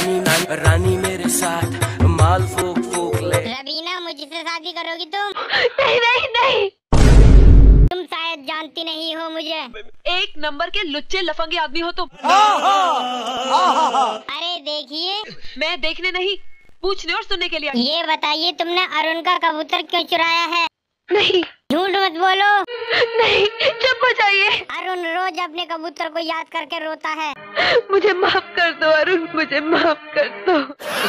रानी रानी मेरे साथ माल फूक फूक ले। रबीना, मुझसे शादी करोगी तुम? नहीं नहीं नहीं। तुम शायद जानती नहीं हो मुझे। एक नंबर के लुच्चे लफंगे आदमी हो तुम। अरे देखिए, मैं देखने नहीं, पूछने और सुनने के लिए। ये बताइए तुमने अरुण का कबूतर क्यों चुराया है? नहीं झूठ मत बोलो। नहीं, चुप हो जाइए। अरुण रोज अपने कबूतर को याद करके रोता है। मुझे माफ कर दो अरुण, मुझे माफ कर दो।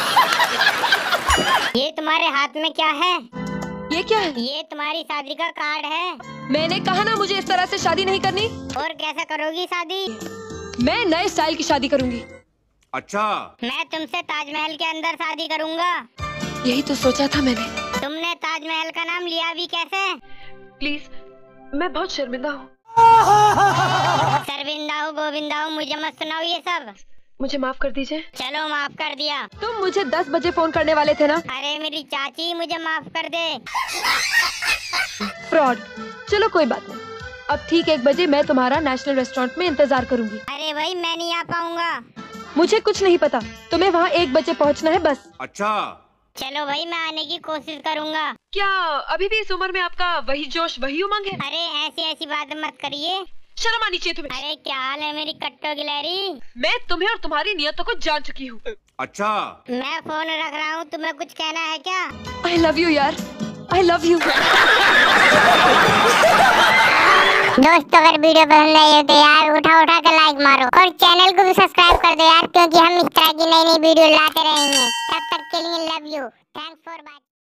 ये तुम्हारे हाथ में क्या है? ये क्या है? ये तुम्हारी शादी का कार्ड है। मैंने कहा ना मुझे इस तरह से शादी नहीं करनी। और कैसा करोगी शादी? मैं नए स्टाइल की शादी करूंगी। अच्छा, मैं तुमसे ताजमहल के अंदर शादी करूंगा। यही तो सोचा था मैंने। तुमने ताजमहल का नाम लिया भी कैसे? प्लीज, मैं बहुत शर्मिंदा हूँ। शर्मिंदा हो गोविंदा हो, मुझे मत सुनाओ ये सब। मुझे माफ कर दीजिए। चलो माफ कर दिया। तुम मुझे 10 बजे फोन करने वाले थे ना? अरे मेरी चाची, मुझे माफ कर दे। फ्रॉड। चलो कोई बात नहीं, अब ठीक 1 बजे मैं तुम्हारा नेशनल रेस्टोरेंट में इंतजार करूंगी। अरे भाई, मैं नहीं आ पाऊंगा। मुझे कुछ नहीं पता, तुम्हें वहाँ 1 बजे पहुँचना है बस। अच्छा, चलो भाई, मैं आने की कोशिश करूंगा। क्या अभी भी इस उम्र में आपका वही जोश वही उमंग है? अरे ऐसी ऐसी बातें मत करिए। शर्म आनी चाहिए तुम्हें। अरे क्या हाल है मेरी कट्टो गिलहरी? मैं तुम्हें और तुम्हारी नियतों को जान चुकी हूँ। अच्छा, मैं फोन रख रहा हूँ, तुम्हें कुछ कहना है क्या? आई लव यू यार, आई लव यू। दोस्तों, अगर वीडियो पसंद आई हो तो यार उठा उठा के लाइक मारो और चैनल को भी सब्सक्राइब कर दो यार, क्योंकि हम इस तरह की नई नई वीडियो लाते रहेंगे। तब तक के लिए love you, thanks for watching.